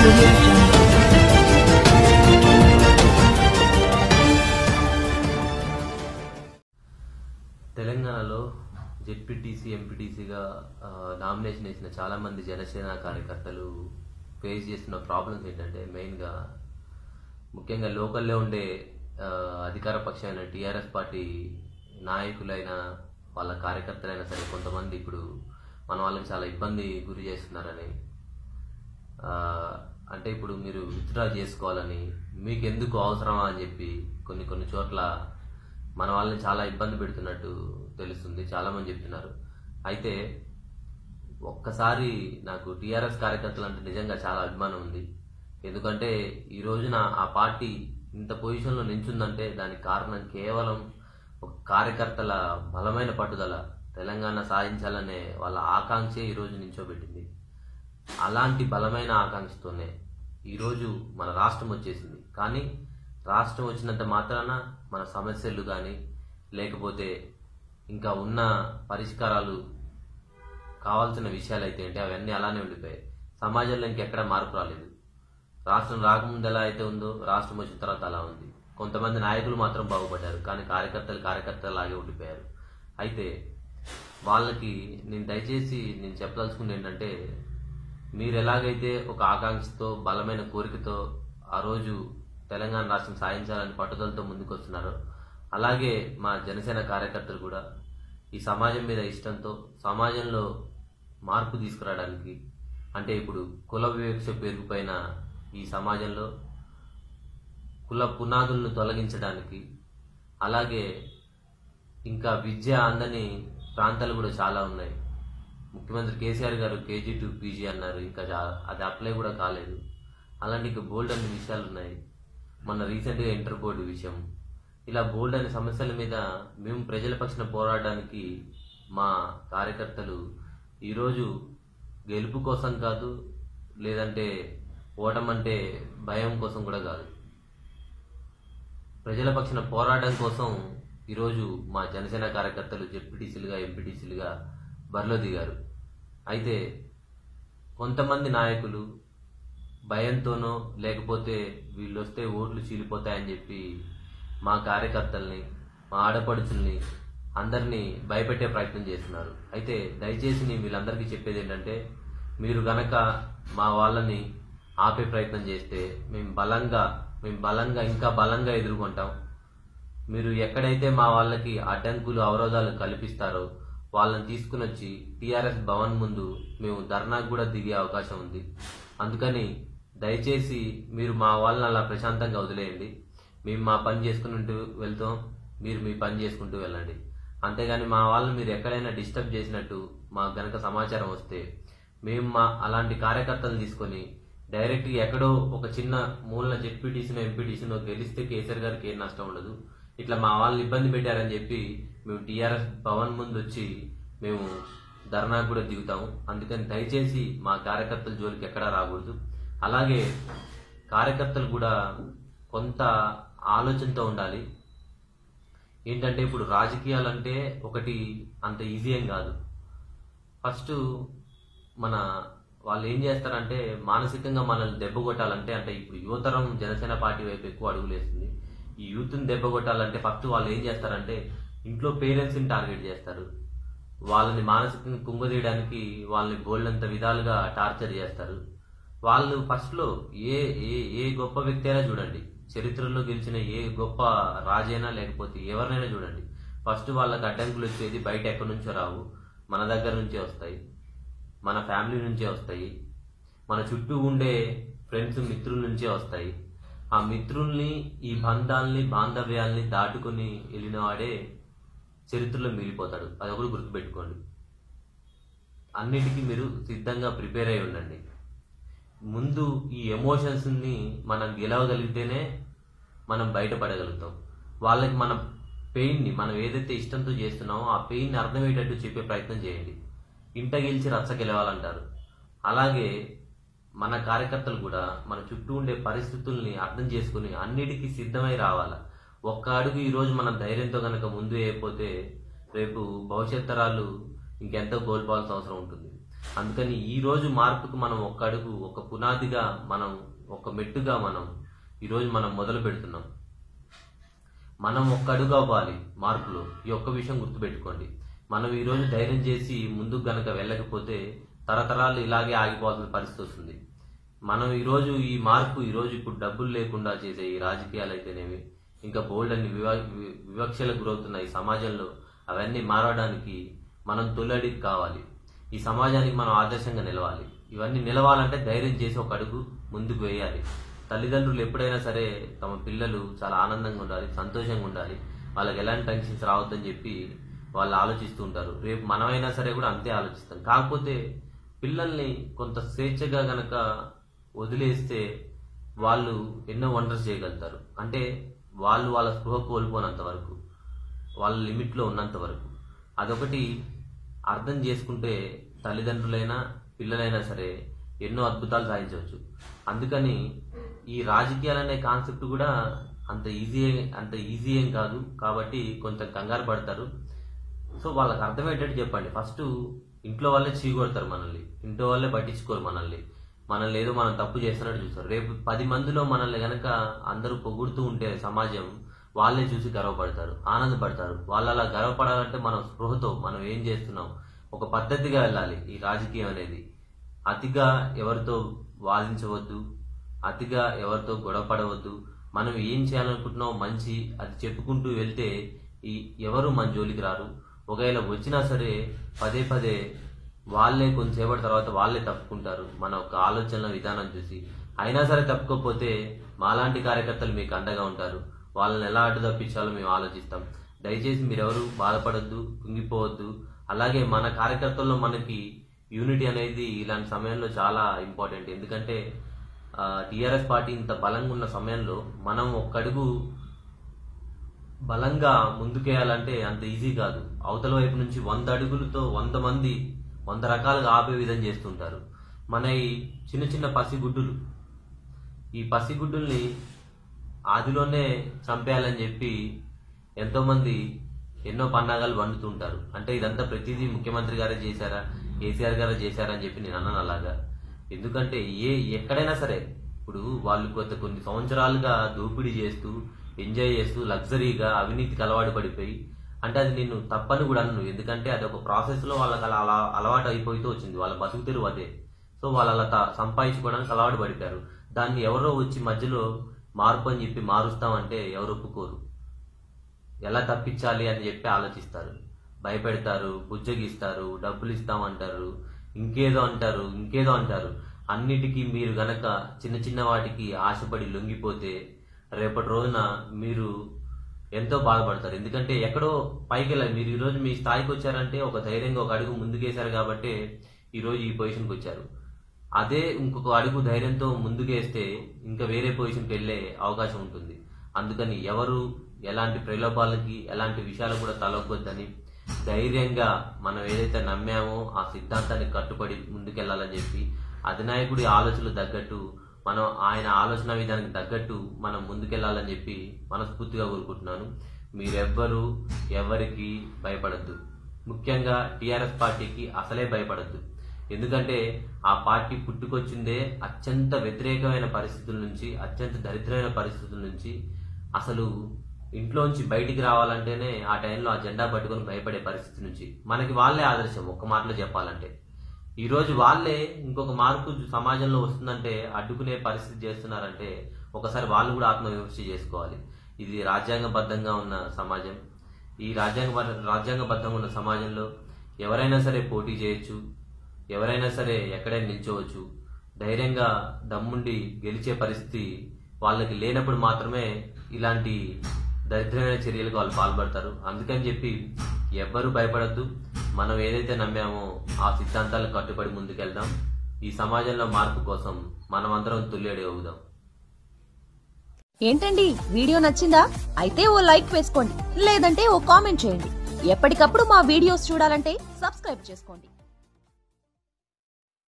audio jungle. తెలంగాణలో ZPTC ఎంపీటీసీగా nomination వేసిన చాలామంది జనసేన కార్యకర్తలు ఫేస్ చేస్తున్న ప్రాబ్లమ్స్ ఏంటంటే మెయిన్గా ముఖ్యంగా లోకల్లో ఉండే అధికార పక్షమైన టీఆర్ఎస్ పార్టీ నాయకులైన వాళ్ళ కార్యకర్తలైనా సరే కొంతమంది ఇప్పుడు మన వాళ్ళకి చాలా ఇబ్బంది గురి చేస్తున్నారని, అంటే ఇప్పుడు మీరు విత్డ్రా చేసుకోవాలని మీకు ఎందుకు అవసరమా అని చెప్పి కొన్ని చోట్ల మన వాళ్ళని చాలా ఇబ్బంది పెడుతున్నట్టు తెలుస్తుంది, చాలామంది చెప్తున్నారు. అయితే ఒక్కసారి నాకు టీఆర్ఎస్ కార్యకర్తలు అంటే నిజంగా చాలా అభిమానం ఉంది. ఎందుకంటే ఈ రోజున ఆ పార్టీ ఇంత పొజిషన్లో నించుందంటే దానికి కారణం కేవలం ఒక కార్యకర్తల బలమైన పట్టుదల, తెలంగాణ సాధించాలనే వాళ్ళ ఆకాంక్షే ఈరోజు నించోబెట్టింది. అలాంటి బలమైన ఆకాంక్షతోనే ఈరోజు మన రాష్ట్రం వచ్చేసింది. కానీ రాష్ట్రం వచ్చినంత మాత్రాన మన సమస్యలు కానీ లేకపోతే ఇంకా ఉన్న పరిష్కారాలు కావాల్సిన విషయాలు అయితే ఏంటి అవన్నీ అలానే ఉండిపోయాయి. సమాజంలో ఇంకెక్కడ మార్పు రాలేదు. రాష్ట్రం రాకముందు ఎలా అయితే ఉందో రాష్ట్రం వచ్చిన తర్వాత అలా ఉంది. కొంతమంది నాయకులు మాత్రం బాగుపడ్డారు, కానీ కార్యకర్తలు లాగే ఉండిపోయారు. అయితే వాళ్ళకి దయచేసి నేను చెప్పదలుచుకుంది ఏంటంటే, మీరు ఎలాగైతే ఒక ఆకాంక్షతో బలమైన కోరికతో ఆ రోజు తెలంగాణ రాష్ట్రం సాధించాలని పట్టుదలతో ముందుకు వస్తున్నారో అలాగే మా జనసేన కార్యకర్తలు కూడా ఈ సమాజం మీద ఇష్టంతో సమాజంలో మార్పు తీసుకురావడానికి, అంటే ఇప్పుడు కుల వివక్ష పేరుపైన ఈ సమాజంలో కుల పునాదులను తొలగించడానికి, అలాగే ఇంకా విద్య అందని ప్రాంతాలు కూడా చాలా ఉన్నాయి. ముఖ్యమంత్రి కేసీఆర్ గారు కేజీ టు పీజీ అన్నారు, ఇంకా అది అప్లై కూడా కాలేదు. అలాంటి ఇంకా బోల్డ్ అనే విషయాలు ఉన్నాయి. మొన్న రీసెంట్గా ఇంటర్ బోర్డు విషయం, ఇలా బోల్డ్ అనే సమస్యల మీద మేము ప్రజల పక్షాన పోరాడడానికి మా కార్యకర్తలు ఈరోజు గెలుపు కోసం కాదు, లేదంటే ఓటమంటే భయం కోసం కూడా కాదు, ప్రజల పక్షాన పోరాటం కోసం ఈరోజు మా జనసేన కార్యకర్తలు జెడ్పీటీసీలుగా ఎంపీటీసీలుగా బరిలో దిగారు. అయితే కొంతమంది నాయకులు భయంతోనో లేకపోతే వీళ్ళు వస్తే ఓట్లు చీలిపోతాయని చెప్పి మా కార్యకర్తల్ని, మా ఆడపడుచుల్ని అందరినీ భయపెట్టే ప్రయత్నం చేస్తున్నారు. అయితే దయచేసి నేను వీళ్ళందరికీ చెప్పేది ఏంటంటే, మీరు గనక మా వాళ్ళని ఆపే ప్రయత్నం చేస్తే మేము బలంగా ఇంకా బలంగా ఎదుర్కొంటాం. మీరు ఎక్కడైతే మా వాళ్ళకి అడ్డంకులు అవరోధాలు కల్పిస్తారో వాళ్ళని తీసుకుని వచ్చి టీఆర్ఎస్ భవన్ ముందు మేము ధర్నాకు కూడా దిగే అవకాశం ఉంది. అందుకని దయచేసి మీరు మా వాళ్ళని అలా ప్రశాంతంగా వదిలేయండి. మేము మా పని చేసుకుంటూ వెళ్తాం, మీరు మీ పని చేసుకుంటూ వెళ్ళండి. అంతేగాని మా వాళ్ళని మీరు ఎక్కడైనా డిస్టర్బ్ చేసినట్టు మాకు గనక సమాచారం వస్తే మేము మా అలాంటి కార్యకర్తలు తీసుకొని డైరెక్ట్గా ఎక్కడో ఒక చిన్న మూలన జెడ్పీటీసీనో ఎంపీటీసీనో గెలిస్తే కేసీఆర్ గారికి ఏం నష్టం ఉండదు. ఇట్లా మా వాళ్ళని ఇబ్బంది పెట్టారని చెప్పి మేము టీఆర్ఎస్ భవన్ ముందు వచ్చి మేము ధర్నాకు కూడా దిగుతాము. అందుకని దయచేసి మా కార్యకర్తల జోలికి ఎక్కడా రాకూడదు. అలాగే కార్యకర్తలు కూడా కొంత ఆలోచనతో ఉండాలి. ఏంటంటే ఇప్పుడు రాజకీయాలంటే ఒకటి అంత ఈజీ ఏం కాదు. ఫస్ట్ మన వాళ్ళు ఏం చేస్తారంటే మానసికంగా మనల్ని దెబ్బ కొట్టాలంటే, అంటే ఇప్పుడు యువతరం జనసేన పార్టీ వైపు ఎక్కువ అడుగులేస్తుంది. ఈ యూత్ని దెబ్బ కొట్టాలంటే ఫస్ట్ వాళ్ళు ఏం చేస్తారంటే ఇంట్లో పేరెంట్స్ని టార్గెట్ చేస్తారు. వాళ్ళని మానసికంగా కుంగదీయడానికి వాళ్ళని బోల్డంత విధాలుగా టార్చర్ చేస్తారు. వాళ్ళు ఫస్ట్లో ఏ గొప్ప వ్యక్తి అయినా చూడండి, చరిత్రలో గెలిచిన ఏ గొప్ప రాజైనా లేకపోతే ఎవరినైనా చూడండి, ఫస్ట్ వాళ్ళకి అడ్డంకులు వచ్చేది బయట ఎక్కడి నుంచో రావు, మన దగ్గర నుంచే వస్తాయి, మన ఫ్యామిలీ నుంచే వస్తాయి, మన చుట్టూ ఉండే ఫ్రెండ్స్ మిత్రుల నుంచే వస్తాయి. ఆ మిత్రుల్ని, ఈ బంధాలని, బాంధవ్యాల్ని దాటుకుని వెళ్ళిన వాడే చరిత్రలో మిగిలిపోతాడు. అది ఒకటి గుర్తుపెట్టుకోండి. అన్నిటికీ మీరు సిద్ధంగా ప్రిపేర్ అయి ఉండండి. ముందు ఈ ఎమోషన్స్ని మనం గెలవగలిగితేనే మనం బయటపడగలుగుతాం. వాళ్ళకి మన పెయిన్ని, మనం ఏదైతే ఇష్టంతో చేస్తున్నామో ఆ పెయిన్ని అర్థమయ్యేటట్టు చెప్పే ప్రయత్నం చేయండి. ఇంట గెలిచి రచ్చ గెలవాలంటారు. అలాగే మన కార్యకర్తలు కూడా మన చుట్టూ ఉండే పరిస్థితుల్ని అర్థం చేసుకుని అన్నిటికీ సిద్ధమై రావాలా. ఒక్క అడుగు ఈరోజు మనం ధైర్యంతో కనుక ముందు వేయకపోతే రేపు భవిష్యత్ తరాలు ఇంకెంతో కోల్పోవాల్సిన అవసరం ఉంటుంది. అందుకని ఈ రోజు మార్పుకు మనం ఒక అడుగు, ఒక పునాదిగా, మనం ఒక మెట్టుగా మనం ఈరోజు మనం మొదలు పెడుతున్నాం. మనం ఒక్క అడుగు అవ్వాలి మార్పులో. ఈ ఒక్క విషయం గుర్తుపెట్టుకోండి. మనం ఈరోజు ధైర్యం చేసి ముందుకు గనక వెళ్ళకపోతే తరతరాలు ఇలాగే ఆగిపోవాల్సిన పరిస్థితి వస్తుంది. మనం ఈరోజు ఈ మార్పు, ఈరోజు ఇప్పుడు డబ్బులు లేకుండా చేసే ఈ రాజకీయాలు అయితేనేవి, ఇంకా బోల్డ్ అన్ని వివక్షలకు గురవుతున్న ఈ సమాజంలో అవన్నీ మారడానికి మనం తొలడి కావాలి. ఈ సమాజానికి మనం ఆదర్శంగా నిలవాలి. ఇవన్నీ నిలవాలంటే ధైర్యం చేసి ఒక అడుగు ముందుకు వేయాలి. తల్లిదండ్రులు ఎప్పుడైనా సరే తమ పిల్లలు చాలా ఆనందంగా ఉండాలి, సంతోషంగా ఉండాలి, వాళ్ళకి ఎలాంటి టెన్షన్స్ రావద్దని చెప్పి వాళ్ళు ఆలోచిస్తూ ఉంటారు. రేపు మనమైనా సరే కూడా అంతే ఆలోచిస్తాం. కాకపోతే పిల్లల్ని కొంత స్వేచ్ఛగా గనక వదిలేస్తే వాళ్ళు ఎన్నో వండర్స్ చేయగలుగుతారు. అంటే వాళ్ళు వాళ్ళ స్పృహ కోల్పోనంత వరకు, వాళ్ళ లిమిట్లో ఉన్నంత వరకు. అదొకటి అర్థం చేసుకుంటే తల్లిదండ్రులైనా పిల్లలైనా సరే ఎన్నో అద్భుతాలు సాధించవచ్చు. అందుకని ఈ రాజకీయాలు అనే కాన్సెప్ట్ కూడా అంత ఈజీ ఏం కాదు. కాబట్టి కొంచెం కంగారు పడతారు. సో వాళ్ళకి అర్థమయ్యేటట్టు చెప్పండి. ఫస్ట్ ఇంట్లో వాళ్ళే చీకొడతారు మనల్ని, ఇంట్లో వాళ్ళే పట్టించుకోరు మనల్ని ఏదో మనం తప్పు చేస్తున్నట్టు చూస్తారు. రేపు 10 మందిలో మనల్ని గనక అందరూ పొగుడుతూ ఉంటే సమాజం వాళ్ళే చూసి గర్వపడతారు, ఆనందపడతారు. వాళ్ళు అలా గర్వపడాలంటే మనం స్పృహతో మనం ఏం చేస్తున్నాం, ఒక పద్ధతిగా వెళ్ళాలి. ఈ రాజకీయం అనేది అతిగా ఎవరితో వాదించవద్దు, అతిగా ఎవరితో గొడవపడవద్దు. మనం ఏం చేయాలనుకుంటున్నాం మంచి, అది చెప్పుకుంటూ వెళ్తే ఎవరు మన జోలికి రారు. ఒకవేళ వచ్చినా సరే పదే వాళ్ళే కొంచెంసేపటి తర్వాత వాళ్ళే తప్పుకుంటారు మన ఒక ఆలోచనల విధానం చూసి. అయినా సరే తప్పుకోకపోతే మాలాంటి కార్యకర్తలు మీకు అండగా ఉంటారు. వాళ్ళని ఎలా అడ్డు తప్పించాలో మేము ఆలోచిస్తాం. దయచేసి మీరెవరు బాధపడద్దు, కుంగిపోవద్దు. అలాగే మన కార్యకర్తల్లో మనకి యూనిటీ అనేది ఇలాంటి సమయంలో చాలా ఇంపార్టెంట్. ఎందుకంటే టీఆర్ఎస్ పార్టీ ఇంత బలంగా ఉన్న సమయంలో మనం ఒక్కడుగు బలంగా ముందుకేయాలంటే అంత ఈజీ కాదు. అవతల వైపు నుంచి 100 అడుగులతో 100 మంది 100 రకాలుగా ఆపే విధం చేస్తుంటారు. మన ఈ చిన్న చిన్న పసిగుడ్డులు, ఈ పసిగుడ్డుల్ని ఆదిలోనే చంపేయాలని చెప్పి ఎంతో మంది ఎన్నో పన్నాగాలు వండుతుంటారు. అంటే ఇదంతా ప్రతిదీ ముఖ్యమంత్రి గారే చేశారా, కేసీఆర్ గారే చేశారా అని చెప్పి నేను అన్నాను అలాగా. ఎందుకంటే ఎక్కడైనా సరే ఇప్పుడు వాళ్ళు కొన్ని సంవత్సరాలుగా దోపిడీ చేస్తూ, ఎంజాయ్ చేస్తూ, లగ్జరీగా అవినీతికి అలవాటు పడిపోయి, అంటే అది నేను తప్పని కూడా అన్ను. ఎందుకంటే అది ఒక ప్రాసెస్ లో వాళ్ళకి అలా అలవాటు అయిపోతూ వచ్చింది. వాళ్ళ బతుకు తెరువు అదే. సో వాళ్ళు అలా సంపాదించుకోవడానికి అలవాటు పడిపోయారు. దాన్ని ఎవరో వచ్చి మధ్యలో మార్పు అని చెప్పి మారుస్తామంటే ఎవరు ఒప్పుకోరు. ఎలా తప్పించాలి అని చెప్పి ఆలోచిస్తారు, భయపెడతారు, బుజ్జగిస్తారు, డబ్బులు ఇస్తామంటారు, ఇంకేదో అంటారు. అన్నిటికీ మీరు గనక చిన్న వాటికి ఆశపడి లొంగిపోతే రేపటి రోజున మీరు ఎంతో బాధపడతారు. ఎందుకంటే ఎక్కడో పైకి వెళ్ళాలి. మీరు ఈరోజు మీ స్థాయికి వచ్చారంటే ఒక ధైర్యంగా ఒక అడుగు ముందుకేశారు కాబట్టి ఈరోజు ఈ పొజిషన్కి వచ్చారు. అదే ఇంకొక అడుగు ధైర్యంతో ముందుకేస్తే ఇంకా వేరే పొజిషన్కి వెళ్ళే అవకాశం ఉంటుంది. అందుకని ఎవరు ఎలాంటి ప్రలోభాలకి, ఎలాంటి విషయాలు కూడా తలొగ్గొద్దని ధైర్యంగా మనం ఏదైతే నమ్మామో ఆ సిద్ధాంతానికి కట్టుబడి ముందుకెళ్లాలని చెప్పి, అధినాయకుడి ఆలోచనలు తగ్గట్టు మనం ఆయన ఆలోచన విధానానికి తగ్గట్టు మనం ముందుకెళ్లాలని చెప్పి మనస్ఫూర్తిగా కోరుకుంటున్నాను. మీరెవ్వరూ ఎవరికి భయపడద్దు. ముఖ్యంగా టీఆర్ఎస్ పార్టీకి అసలే భయపడద్దు. ఎందుకంటే ఆ పార్టీ పుట్టుకొచ్చిందే అత్యంత వ్యతిరేకమైన పరిస్థితుల నుంచి, అత్యంత దరిద్రమైన పరిస్థితుల నుంచి. అసలు ఇంట్లోంచి బయటికి రావాలంటేనే ఆ టైంలో ఆ జెండా పట్టుకొని భయపడే పరిస్థితి నుంచి మనకి వాళ్ళే ఆదర్శం. ఒక్క మాటలో చెప్పాలంటే ఈరోజు వాళ్ళే ఇంకొక మార్పు సమాజంలో వస్తుందంటే అడ్డుకునే పరిస్థితి చేస్తున్నారంటే ఒకసారి వాళ్ళు కూడా ఆత్మవిమర్శ చేసుకోవాలి. ఇది రాజ్యాంగబద్ధంగా ఉన్న సమాజం. ఈ రాజ్యాంగబద్ధంగా ఉన్న సమాజంలో ఎవరైనా సరే పోటీ చేయొచ్చు, ఎవరైనా సరే ఎక్కడైనా నిల్చోవచ్చు. ధైర్యంగా దమ్ముండి గెలిచే పరిస్థితి వాళ్ళకి లేనప్పుడు మాత్రమే ఇలాంటి దరిద్రమైన చర్యలకు వాళ్ళు పాల్పడతారు. అందుకని చెప్పి ఎవ్వరూ భయపడద్దు. మనం ఏదైతే నమ్మామో ఆ సిద్ధాంతాలకు కట్టుబడి ముందుకెళ్దాం. ఈ సమాజంలో మార్పు కోసం మనం అందరం తుల్లేడి అవుదాం. ఏంటండి వీడియో నచ్చిందా? అయితే ఓ లైక్ వేసుకోండి, లేదంటే ఓ కామెంట్ చేయండి. ఎప్పటికప్పుడు మా వీడియోస్ చూడాలంటే సబ్స్క్రైబ్ చేసుకోండి.